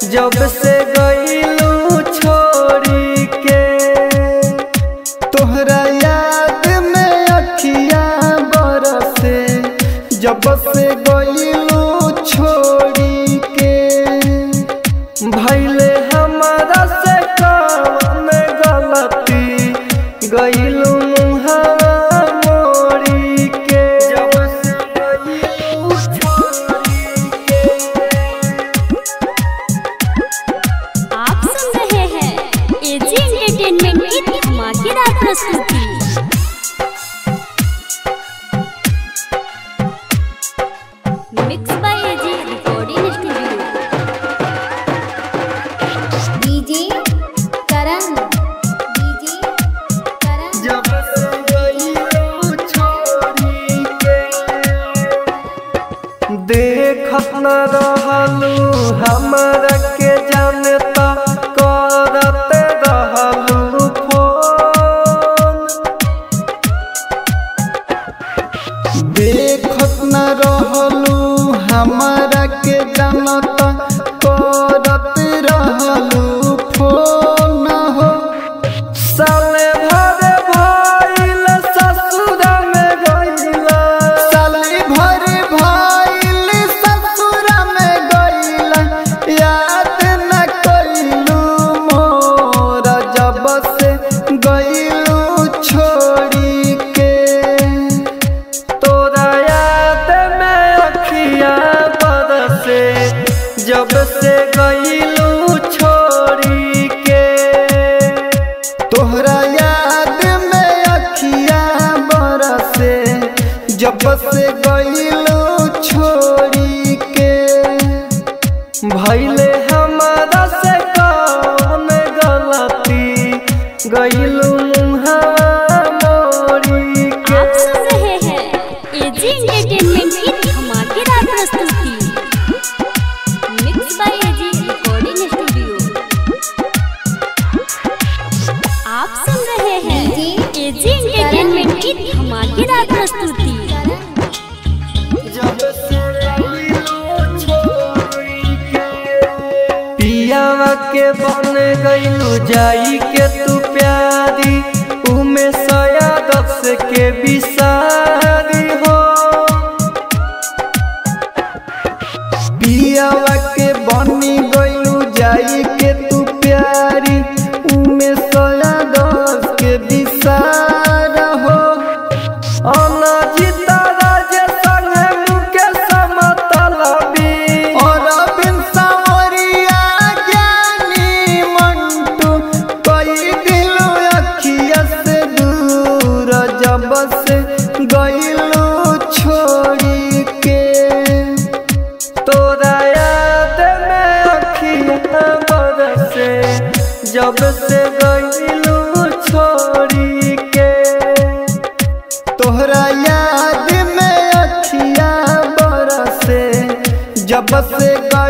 जब से गईलू छोड़ी के। तोहरा याद में अखिया बरसे जब से गईलू छोड़ी के। भइले हमारा से कौन गलती गईलू मुहावा मोड़ी के। जब से गईलू छोड़ी के। आप सुन रहे हैं एजी एंटरटेनमेंट की धमाकेदार प्रस्तुति। Mix by AG recording studio. DJ Karan, DJ Karan. जब से गईलू छोड़ी के। देखत न रहलू हमरा के जानता करत रहलू फोन। देखत न रहलू हमरा के जानता करत रहलू फोन हो। साले भर भइल ससुर में गइला। साले भर भइल ससुर में गइला। याद न कइलू मोरा जब से गइलू छोड़ी के। तोरा याद में अखिया बरसे जब से गईलू छोड़ी के। तोहरा याद में अखिया बरसे जब से गईलू छोड़ी के। भइले हमारा से कौन गलती गईलू मुहावा मोड़ी के। आप सुन रहे हैं एजी एंटरटेनमेंट की धमाकेदार प्रस्तुति। Mix by AG recording studio. आप सुन रहे हैं एजी एंटरटेनमेंट की धमाकेदार प्रस्तुति। जब से गईलू छोड़ी के। पियावा के बन गईलू जाई के तू प्यारी। उमे सयादत के बिसारी हो। पियावा के बनी गईलू जाई के तू प्यारी। उमे सयादत के बिसार हो। अनजिता राजे संगे मुकेश मतलबी। अरविंद सावरिया ज्ञानी मंटू कई दिलू अखिया से दूर जब से गईलू छोड़ी के। तोरा याद में अखिया बरसे जब से गईलू छोड़ी के। तोहरा याद में अखिया बरसे जब से